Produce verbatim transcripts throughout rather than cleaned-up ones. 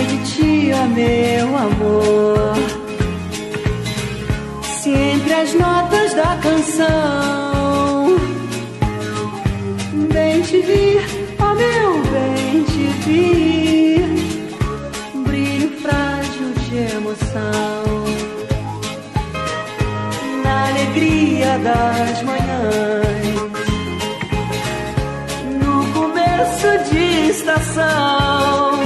de tia, meu amor, se entre as notas da canção bem te vi, ó meu bem te vi, brilho frágil de emoção, na alegria das manhãs, no começo de estação,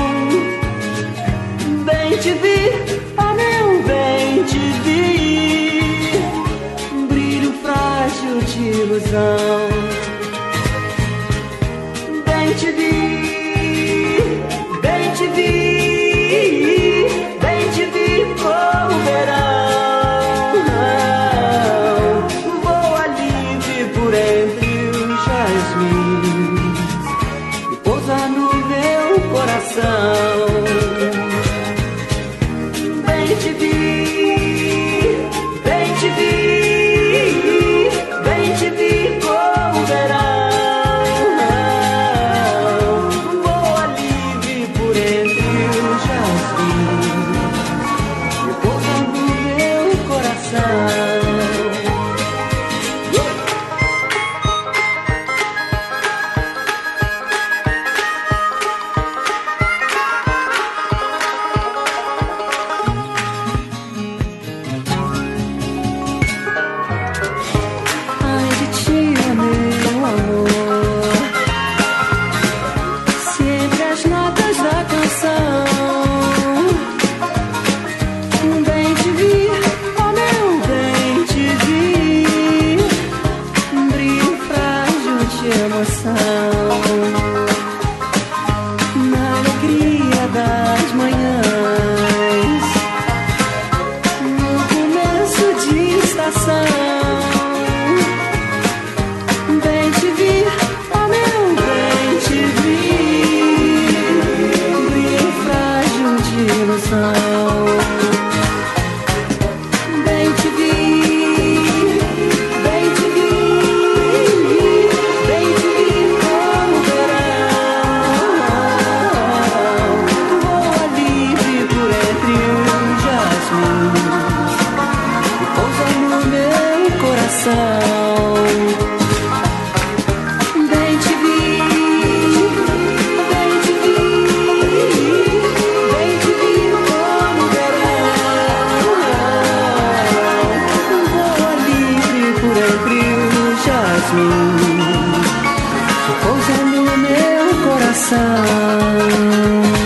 bem te vi, ó meu bem te vi, brilho frágil de ilusão, bem te vi, bem te vi, bem te vi como verão, voa livre por entre os jasmins e pousa no meu coração. Bem te vi, bem te vi, bem te vi como verão, voa livre por entre os jasmins e pousa no meu coração. Na alegria das manhãs, no começo de estação, bem te vi, ó meu bem te vi, brilho frágil de ilusão, bem te vi, bem te vi, bem te vi como verão, voa livre por entre os jasmins e pousa no meu coração. Bem te vi, bem te vi, bem te vi como verão, voa livre por entre os jasmins e pousa no meu coração.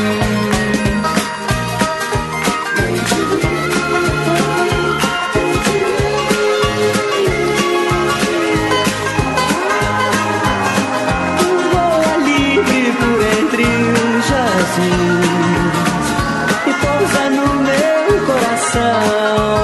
Voa livre por entre os jasmins e pousa no meu coração.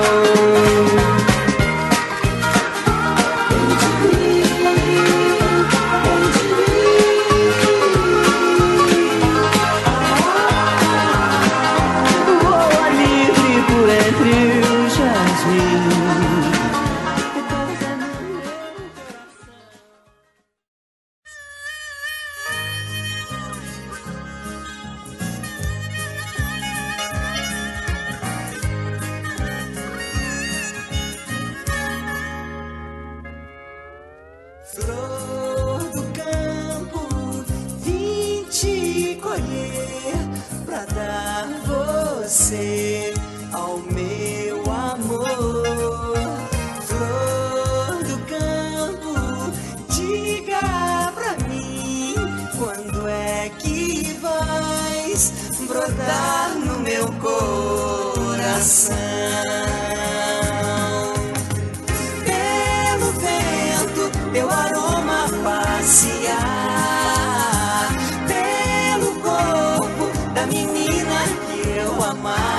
Voa livre por entre os jasmins e pousa no meu coração. Flor do campo, vim te colher pra dar você ao meu amor. Flor do campo, diga pra mim quando é que vais brotar no meu coração. Pelo vento, teu aroma passear, pelo corpo da menina que eu amava.